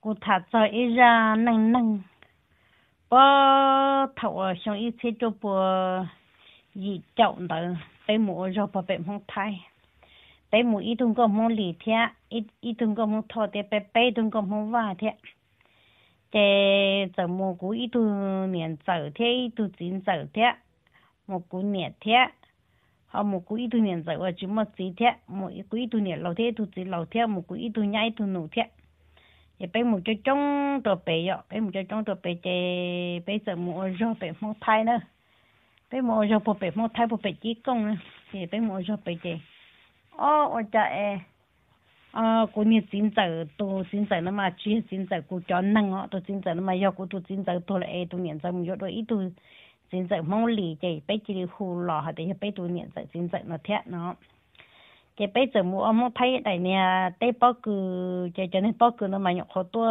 cụ thả cho ít ra nâng nâng bó thầu xong ít thế cho bùa gì trọng đó bé mũ rồi bà bé không thay bé mũ ít thùng có mông lì thế ít thùng có mông thọ thế bé thùng có mông va thế thế giờ mũ cũ ít thùng niệm giờ thế ít thùng chín giờ thế mũ cũ niệm thế họ mũ cũ ít thùng niệm giờ và chỉ một gì thế mũ cũ ít thùng niệm lâu thế thùng chín lâu thế mũ cũ ít thùng nhảy thùng nụ thế thì bé mũ cho trống đồ bé vậy bé mũ cho trống đồ bé thế bé giờ mũ rồi bé không thay nữa bé mồ cho bộ bé mồ thay bộ bé chỉ công nữa thì bé mồ cho bé gì ở cha cô nhớ xin giờ tôi xin giờ nó mà chia xin giờ cô cho năng họ tôi xin giờ nó mà yêu cô tôi xin giờ tôi lại tôi nhận giờ mình rồi ít tôi xin giờ mong lì gì bé chỉ hù lò hả để bé tôi nhận giờ xin giờ nó thế nó cái bé giờ mua mồ thay này nè té bao cứ cho nên bao cứ nó mà nhọc họ tôi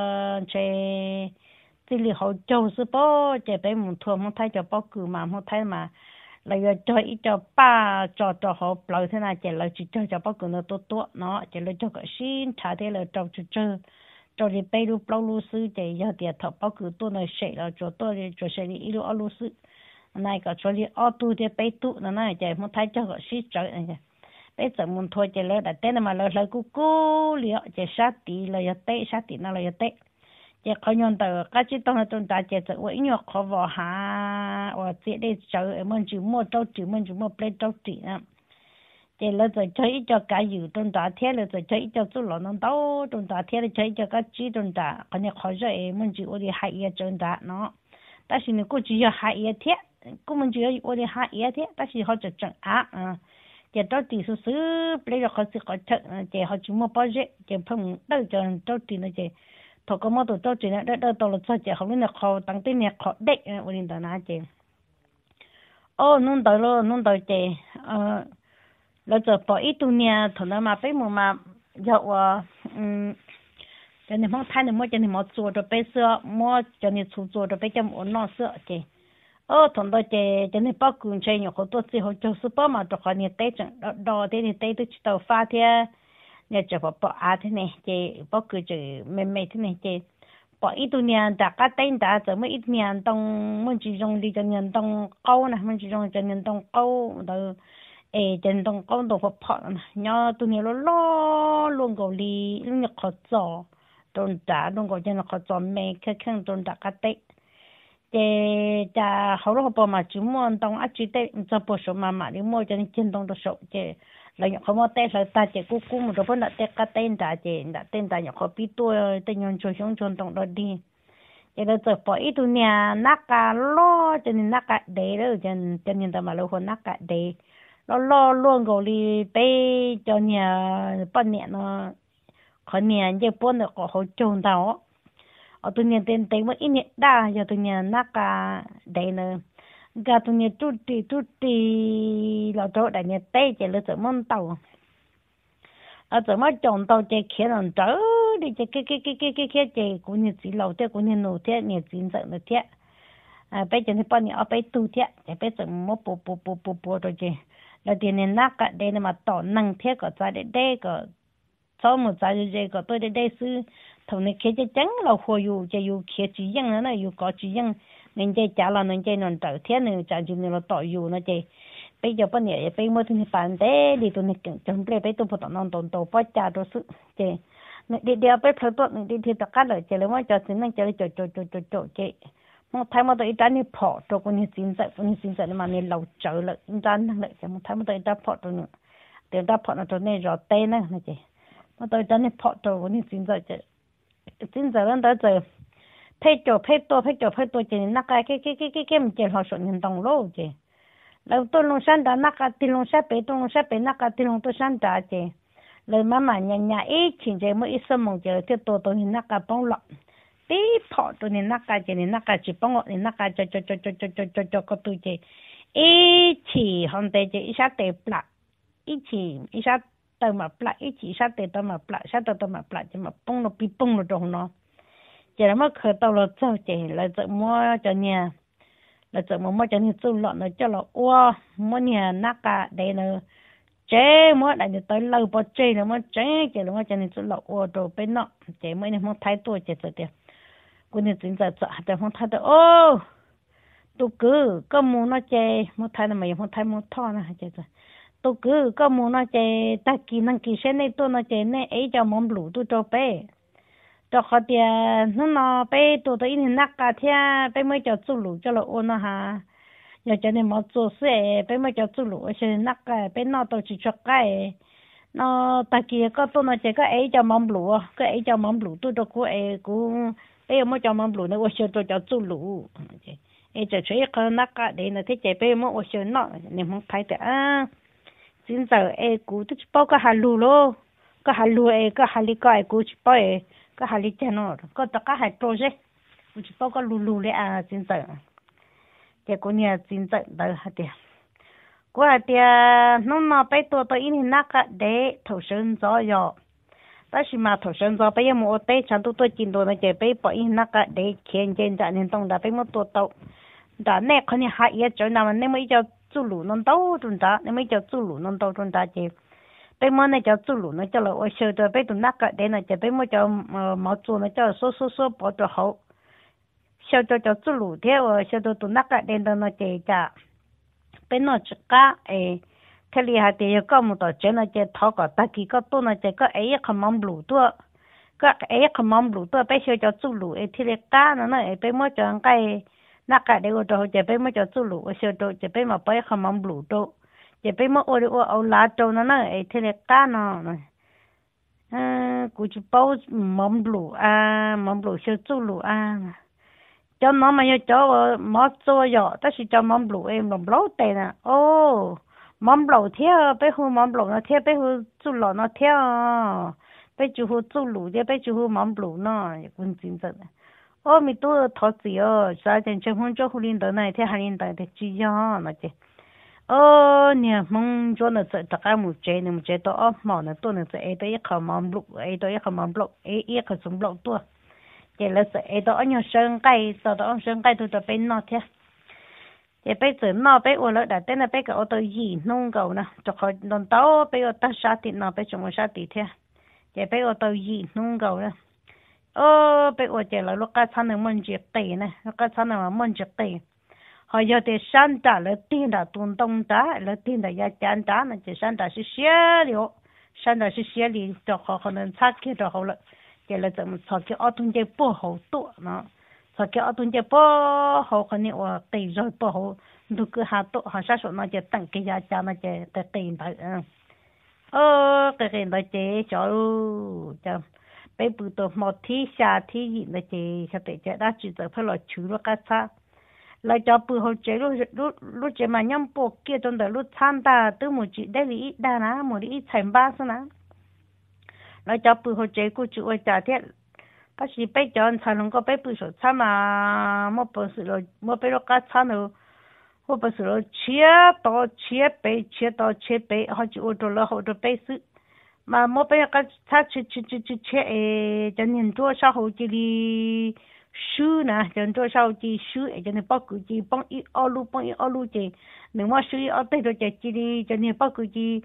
chơi thì li họ châu sư bố chế bé một thua một thay cho bố cử mà một thay mà lại cho ít cho ba cho họ lợi thế nào chế lại chỉ cho bố cử nó tốt nó chế lại cho cái xin trả thế là cho đi bé lúc lâu lúc sư chế giờ thì thọ bố cử tôi nói sẽ là cho tôi cho sẽ đi ít lúc sư này có cho đi ở tu thì bé tu nó này chế một thay cho cái xin trời này bé giờ một thua chế lại đã tên mà lại cú liệu chế sát tí là sát tí nó là tệ chỉ có nhân từ các chị tôi tôi đã chỉ tự với nhau khó vào hà và chỉ để chờ mình chỉ mua trâu chỉ mình chỉ mua plei trâu chỉ nè chỉ là giờ chơi cho cả nhiều tôi đã thế là giờ chơi cho số lượng nó đâu tôi đã thế là chơi cho các chị tôi đã còn như khó rồi mình chỉ ở đây hai ít tôi đã nó但是你过去要hai ít thế cũng mình chỉ ở đây hai ít thế但是họ chỉ chẳng chỉ trâu chỉ số số plei rồi họ chỉ có chợ chỉ họ chỉ mua bao nhiêu chỉ phong đâu cho trâu chỉ nó chỉ thọ có món đồ cho chị này đỡ tao là cho chị không nên khó tăng tiền này khó đấy ở đây đó nãy chị nung đợi chị là giờ bỏ ít tu nhà thằng nào mà phải mà dạo cho nên mong thay nên mua cho nên mua chùa rồi bây giờ mua cho nên chùa rồi bây giờ muốn nó sữa chị thằng đó chị cho nên bao cùng chơi nhiều có tốt gì họ cho super mà cho họ nhiệt tết đó thế nhiệt tết tôi chỉ tàu pha thế nhà cho bỏ thế này chị bỏ cứ chữ mềm thế này chị bỏ ít tu nhà đã cá tên đã giờ mới ít nhà đông mình chỉ dùng đi cho nhà đông câu này mình chỉ dùng cho nhà đông câu rồi cho nhà đông câu đồ bỏ nhau tu nhà lo luôn gọi đi luôn nhập khó giò tôn đã luôn gọi cho nó khó giò mềm cái khăn tôn đã cá tên chị đã hầu hết bỏ mà chú muốn đông ăn chú tết cho bổ sung mà đi mua cho nên chân đông đồ sổ chị là nhóc không tết là ta chỉ cú một đôi là tết cá tên đã chỉ đã tên đã nhóc không biết tôi tên nhon chơi xong chọn động đó đi chỉ là giờ bỏ ít tu nhà nát cá lo cho nên nát cá để đó cho nên ta mà lâu hơn nát cá để lo luôn rồi đi bé cho nhà bọn nhà nó khó nhà chỉ bọn nó có hỗ trợ tao ở tu nhà tên tên mới ít nhẹ đa giờ tu nhà nát cá để nữa gà tụi nhà chút đi là chỗ đại nhà tây chỉ là chỗ món tàu ở chỗ mà trồng tàu chỉ kia là chỗ đi chỉ cái chỉ cũng như chỉ lâu thế cũng như nô thế nhà chính sự là thế bây giờ thì bao nhiêu ở bây tu thế chỉ bây giờ mua bộ rồi chứ là tiền nên nát cả đây mà tỏ năng thế có giá để có sau một giá gì có tôi đây sư thằng này kia chẳng là hồi yêu chỉ yêu kia chỉ yang nữa yêu có chỉ yang nên chơi trả là nên chơi non trở thế nên trả chỉ nên là tội yêu nó chơi bây giờ bao nhiêu bây mua thì bàn thế đi tụi này chẳng lẽ bây tụi bọn non tồn tồn bao trả đồ sự chơi đi bây giờ tốt đi thì tất cả rồi chơi lấy mà cho xin năng chơi cho chơi một thay mà tụi ta đi phò cho con như xin dạy mà nên lâu trở lại ta năng lại một thay mà tụi ta phò rồi nữa tụi ta phò nó cho nên rõ tên này chơi mà tụi ta đi phò cho con như xin dạy lên tới giờ phê cho chỉ nãy cái mình chỉ họ sợ nhân đồng lô chỉ lâu tôi luôn sáng đã nãy cái tiền luôn sáng bé nãy cái tiền luôn tôi sáng đã chỉ lời mà nhà ít chỉ chỉ mới ít sớm mong chỉ tiếp tôi nãy cái bông lọ tí phọ tôi nãy cái chỉ bông lọ nãy cái cho có tôi chỉ ít chỉ hôm nay chỉ ít sát tệ bạc ít chỉ ít sát tờ mà bạc ít chỉ sát tệ tờ mà bạc sát tờ mà bạc chỉ mà bông nó bị bông nó trong nó chỉ là mất khởi tàu là sao chỉ là tự mua cho nhà là tự mua cho nhà tu lợn là cho là mua nhà nát cả đây là chế mới đại tới lâu bỏ chế là mới chế chế là mới cho nên lẩu ô đồ bên nọ chế mới nên không thay tuổi chế rồi tiền cô nên chính giờ sợ để không thay được ô tôi cứ có muốn nó chế muốn thay là mày không thay muốn thọ nè chế rồi tôi cứ có muốn nó chế ta kỳ năng kỳ sẽ này tôi nó chế này ấy cho món lẩu tôi cho bé cho họ tiền nó bé tôi tới in nát cả thia bé mới cho chú lẩu cho lẩu nó ha giờ cho nên mà做事bé mới cho chú lũ sẽ nắc cái bé nó tôi chỉ cho cái nó ta kia có tôi nói chỉ cái ấy cho mắm lũ cái ấy cho mắm lũ tôi đâu có ấy cũng bé mới cho mắm lũ nó sẽ tôi cho chú lũ ấy cho chơi cái nắc cái để nó thấy bé mới sẽ nó nên không thấy được à chính giờ ấy cũng tôi bao cái hà lũ lo cái hà lũ ấy cái hà lì cái cũng bao ấy cái hà lì cho nó có tất cả hai trâu chứ cũng bao cái lũ lũ đấy à chính giờ cái cô nhà chính trận đời hạt tiền cô hạt tiền nó bây tôi in nát cái để thầu sinh gió gió ta chỉ mà thầu sinh gió bây giờ một tết chẳng tôi chín đồ này chỉ bây bỏ in nát cái để khiến trên trả nên tông đã bây một tàu đã nè con nhà hại嘢chỗ nào mà nên mới cho chú lù non tàu chúng ta nên mới cho chú lù non tàu chúng ta chỉ bây giờ này cho chú lù nó cho là ở sơ rồi bây tôi nát cái để này chỉ bây mới cho mà chú nó cho số bỏ cho hậu sau cho chú lù theo sau đó tụi nát cái đèn đó nó chạy cả bên nó chỉ cả thế li hạt thì có một tổ chức nó chạy tháo cả ta kỳ có tôi nó chạy có ấy không mong lù tua có ấy không mong lù tua bây giờ cho chú lù thì li cả nó bên mới cho cái nát cái để cho chạy bên mới cho chú lù sau đó chạy bên mà bây không mong lù đâu chạy bên mới ô lá đâu nó thì li cả nó cũng chỉ bao mong lù mong lù sau chú lù cho nó mà cho mót cho giờ ta chỉ cho mắm lẩu em làm lẩu tệ nè ô mắm lẩu theo bây giờ mắm lẩu nó theo bây giờ chú lẩu nó theo bây giờ chú lẩu theo bây giờ mắm lẩu nó cũng chính xác ô mình tôi thọ gì sao trên trên hôm cho linh đó này theo linh đó thì chỉ cho nó chứ ô nè mong cho nó sẽ tất cả một chế đó mà nó tôi nó sẽ ấy cái mắm lẩu ấy cái mắm lẩu ấy cái súng lẩu tôi chỉ là sẽ đó anh sơn cây sau đó anh sơn cây tôi cho bên nó thế chỉ bây giờ nó bây ở lại đã tên là bây cái ô tô gì nông cầu nè cho khỏi đòn tàu bây giờ ta sát thịt nó bây giờ muốn sát thịt thế chỉ bây ô tô gì nông cầu nè bây giờ chỉ là lúc cái餐能问几对呢lúc cái餐能问几对họ giờ thì sản trả là tiền đã tuần đông trả là tiền đã giá chán trả là chỉ sản trả是写liệu cho họ可能拆开就好了这了怎么炒起儿童节不好多呢？炒起儿童节不好，可能我对着不好，如果还多，好像说那就等给家家那就得对的cái đó chế cho bây bữa tôi một thi xa thi gì là chế sẽ để chế đã chỉ tới phải là chú nó cái sao lại cho bữa hồi chế lúc chế mà nhắm bộ kia trong đó lúc tham ta từ một chị đây lý đa ná một lý thành ba sao ná lại cho bữa hồi chế của chú ở trả thiết bác sĩ bây giờ anh thằng có bây bữa số tham mà một bữa sự rồi một bây cái tham rồi một bữa sự rồi chia bê họ chỉ ở đó là họ đó bây sự mà một bây cái tham chia cho nên tôi sao họ chỉ đi sư nè cho nên tôi sao chỉ sư cho nên bác cứ chỉ bằng ít ở lu chỉ nếu mà sư ở đây rồi chỉ đi cho nên bác cứ chỉ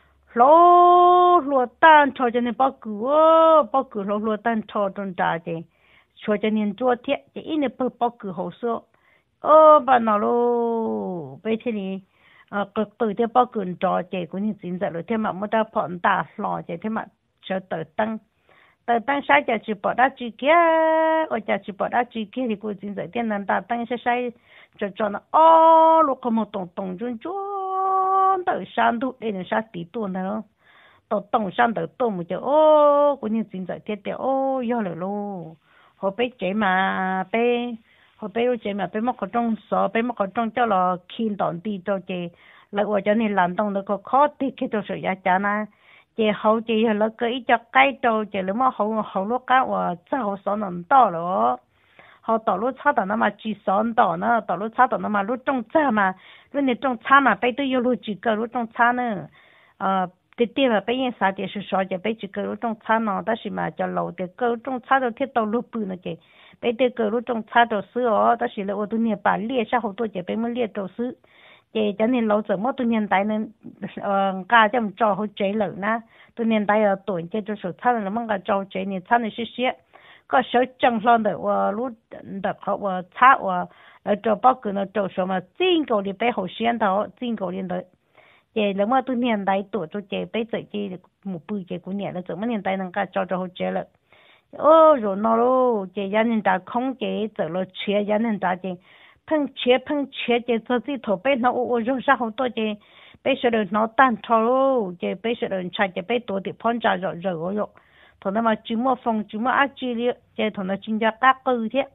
lo tan cho nên bác cứ lo tan cho trong gia đình cho nên做铁这一年不cứ好说bà nào lo bây giờ này cái từ thế bác cứ cho chị cũng như chính xác rồi thế mà mới đã phận ta lo chị thế mà cho tự tăng sai cho chị bỏ ra chị kia ở cho chị bỏ ra chị kia thì cũng chính xác tiền năng ta tăng sai cho nó lúc có một tổng chung tự san thu để nó sa tí tuần đó tổng san tự tuần một chỗ cũng như chính xác thiết để do là luôn họ biết chế mà họ biết chế mà biết mất cái trong số biết mất cái trong cho là khi đón đi cho chế lại ở cho nên làm đông nó có khó thì khi tôi sử dụng cho nó chế hậu chế là cái cho cái cho chế lúc mà hậu lúc cái và sao số nó to rồi họ tỏ lúc cha tỏ nó mà chỉ son tỏ nó tỏ lúc cha tỏ nó mà lúc trong cha mà lúc này trong cha mà bây tôi yêu lúc chỉ có lúc trong cha nữa thì tiền là bây giờ sao thì sự so thì bây chỉ có lúc trong cha nó đó là mà cho lâu thì có lúc trong cha rồi thì tàu lúc bự nó chứ bây giờ có lúc trong cha rồi sữa đó là ở tôi nhà bà liệt sao họ tôi chỉ bây mới liệt rồi sữa chị cho nên lâu giờ mất tôi hiện tại nên cả trong trò hỗ trợ lợn na tôi hiện tại ở tuổi chị cho số thân là mong cả trò chế này thân này xí có số chân lon được lúc được họ tháo ở trò bao cứ nó trò số mà chính cầu đi bé hậu xuyên đó chính cầu liên đấy chị nếu mà tôi hiện tại tuổi cho chị bé giờ chị một bữa chị cũng nhẹ là giờ mà hiện tại năng cả trò hỗ trợ lợn ô rồi nó luôn chị gia đình ta không chị giờ lo chia gia đình ta chị phân chia chị cho chị thổ bé nó ô rồi sao không tôi chị bé sẽ được nó tan thâu chị bé sẽ được chạy chị bé tuổi thì phong trào rồi rồi rồi thằng nó mà chỉ mua phòng chỉ mua ác chi đi chị thằng nó chính ra các cơ thế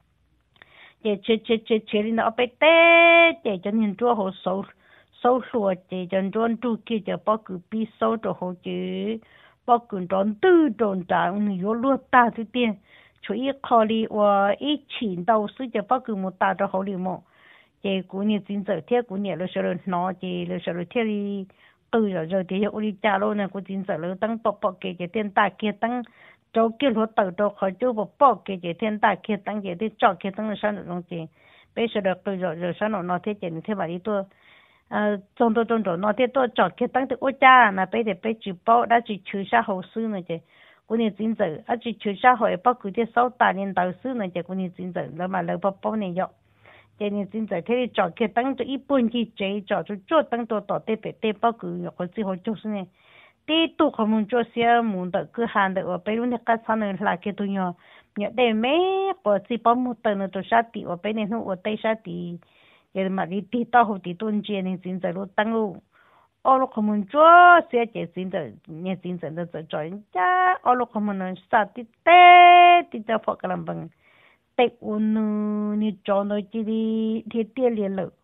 chị đi nó bé té chị cho nên chúa hồ sâu sâu sùa chị cho nên chúa kia chị bao cứ bị sâu rồi hồ chị bao cứ tròn tư tròn trắng nhiều luôn ta thứ tiền chú ý khó đi và ý chỉ đầu sư cho bao cứ một ta cho họ đi mà chị cũng như chính giờ thiết cũng như là sợ nó chị là sợ thiết đi từ rồi thì họ đi trả luôn này cũng chính giờ là tăng bọc cái tiền ta kia tăng cho kia lúa tàu cho khỏi chú bọc cái tiền ta kia tăng cái thì cho kia tăng là sao nữa chị bây giờ được từ rồi sao nó thiết chị thế vậy tôi trong đó nó thiết tôi cho kia tăng từ ô cha là bây giờ bây chỉ bao đã chỉ trừ sa hậu sư này chị cũng như chính giờ chỉ trừ sa hậu bao cứ cái sáu ta nên đầu sư này chị cũng như chính giờ là mà lấy bao này dọ cho nên chính giờ thế cho kia tăng từ ít bốn cái chế cho tăng từต่อเตะbao cứ có gì họ cho này tí tụ họ muốn cho xe muốn tự cứ hàng được ở bên này các sản này là cái tụi nhỏ nhớ đây mấy có gì bao một tờ nữa tôi sát tỷ ở bên này nó ở đây sát tỷ giờ mà đi tí tao học tí tuần chia nên chính giờ lúc tăng luôn ở lúc họ muốn cho xe chế chính giờ nghe chính giờ nó cho cha ở lúc họ muốn sát tí tí cho phật làm bằng tết ôn ni cho nó chỉ đi thì tiền liền lợ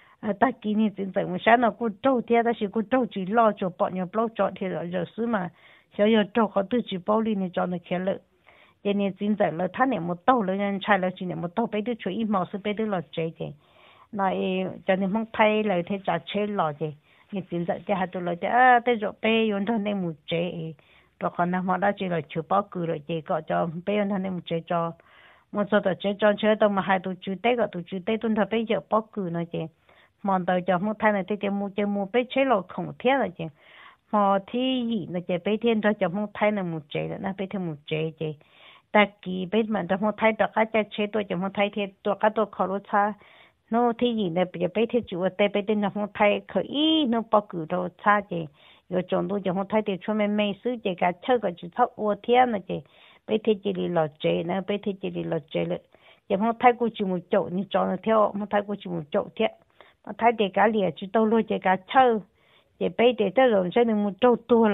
ta kỹ ni chính giờ mà sáng nào cũng trâu thì ta chỉ cũng trâu chỉ lo cho bọn nhỏ bao cho thì rồi xứ mà giờ trâu họ tự chỉ bao đi ni cho nó kia lợ giờ ni chính giờ là他呢冇到了人才了，今年冇到，别的出一毛是别的了这的，那叫你们拍了他咋车了的，你chính giờ这还多了的这种别用他那冇这，然后呢嘛那就来求包谷了这个叫别用他那冇这做。một số tổ chức cho chơi đâu mà hai tổ chức tết gọi tổ chức tết tuần thọ bây giờ bóc cử nói chứ mòn tàu cho một thay này thì mua bây chế lộ khổng thiết rồi chứ họ thì gì là chứ bây thiên cho một thay này một chế là bây thiên một chế chứ ta kỳ bây mà cho một thay đó các chế tôi cho một thay thì tôi các tôi khó lúc xa nó thì gì là bây thiên chủ ở đây bây thiên cho một thay khởi nó bóc cử đâu xa chứ rồi chọn tôi cho một thay thì cho mình xứ chứ cả chơi cái chữ thọ ô thiên là chứ bây thế chỉ là chế nữa bây thế chỉ là chế nữa giờ không thay cô chỉ một chỗ như cho nó theo không thay cô chỉ một chỗ thế mà thay để cả liền chỉ đâu luôn chỉ cả chơi giờ bây để tới rồi sẽ được một chỗ tua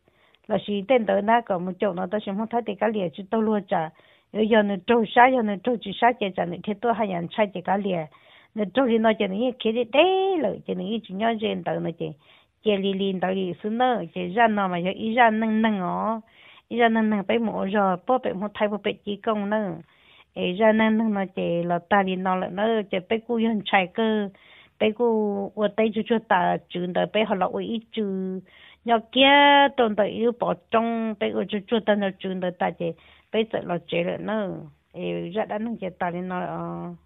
là chỉ tên tới na còn một chỗ nó ta sẽ không thay để cả liền chỉ đâu luôn chả rồi giờ nó chỗ sai giờ nó chỗ chỉ sai chỉ chả nó thế tôi hay nhận sai chỉ cả liền nó chỗ thì nó chỉ nó kia đấy rồi chỉ nó chỉ nhớ chuyện tới nó chỉ liền tới đi xuống nữa chỉ ra nó mà giờ ý ra nâng ó ra nên phải mua rồi bố bị mua thay bố bị chỉ công nữa ra nên nó chỉ là ta đi nó lại nó chỉ phải cố gắng chạy cơ phải cố ở đây cho ta chừng đời phải họ là ít chừng nhớ kia trong đời yêu bỏ trong phải ở cho ta nó chừng đời ta chỉ phải sợ là chỉ lại nữa ra đó nó chỉ ta đi nó